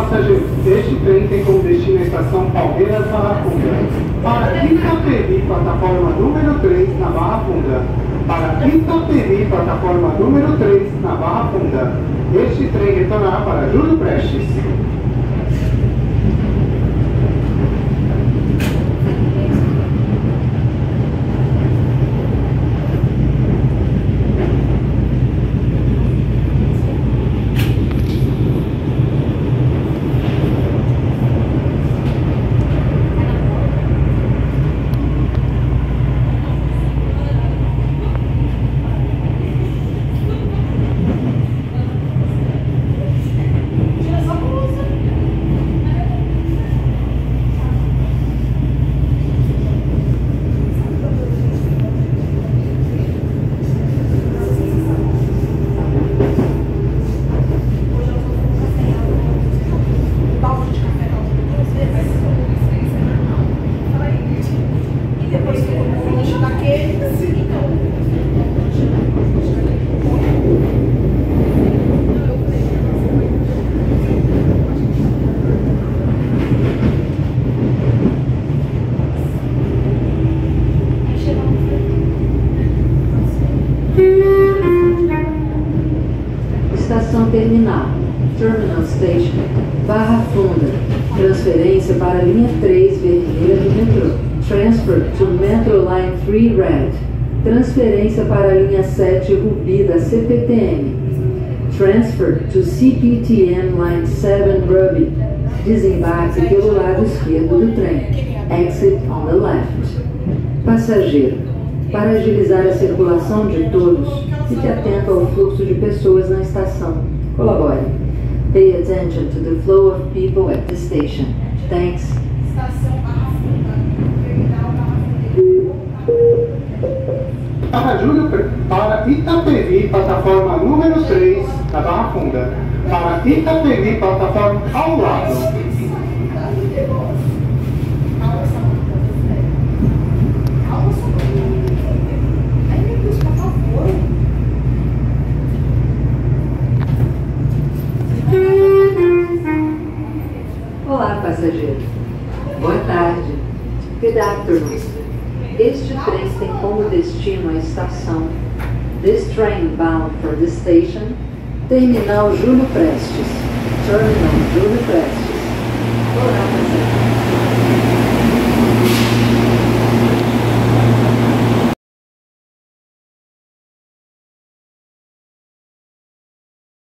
Passageiros, este trem tem como destino a estação Palmeiras Barra Funda. Para Itapevi, plataforma número 3 na Barra Funda. Para Itapevi, plataforma número 3 na Barra Funda. Este trem retornará para Júlio Prestes. Estação terminal, Terminal Station, Barra Funda, transferência para a linha 3 vermelha do metrô, Transfer to Metro Line 3 Red, transferência para a linha 7 Rubi da CPTM, Transfer to CPTM Line 7 Ruby, desembarque pelo lado esquerdo do trem, Exit on the left. Passageiro, para agilizar a circulação de todos, fique atento ao fluxo de pessoas na estação. Colabore. Pay attention to the flow of people at the station. Thanks. Estação Barra Funda, terminal Barra Funda. Para Itapevi, plataforma número 3 na Barra Funda. Para Itapevi, plataforma ao lado. Olá, passageiro. Boa tarde. Good afternoon. Este trem tem como destino a estação This train bound for the station, Terminal Júlio Prestes. Terminal Júlio Prestes. Olá, passageiro.